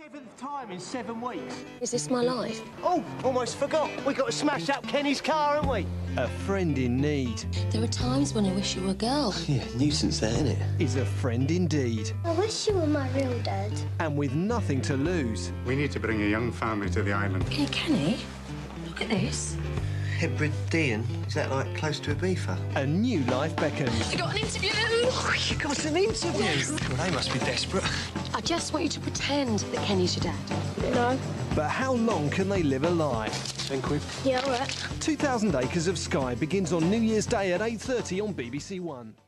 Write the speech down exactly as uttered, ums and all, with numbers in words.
Seventh time in seven weeks. Is this my life? Oh, almost forgot. We got to smash up Kenny's car, haven't we? A friend in need. There are times when I wish you were a girl. Yeah, nuisance there, isn't it? Is a friend indeed. I wish you were my real dad. And with nothing to lose. We need to bring a young family to the island. Hey, Kenny, look at this. Hebridean? Is that like close to a beaver? A new life beckons. I got an interview! Oh, you got an interview? Yes. Well, they must be desperate. I just want you to pretend that Kenny's your dad. No. But how long can they live a lie? Ten quid. Yeah, all right. two thousand Acres of Sky begins on New Year's Day at eight thirty on B B C One.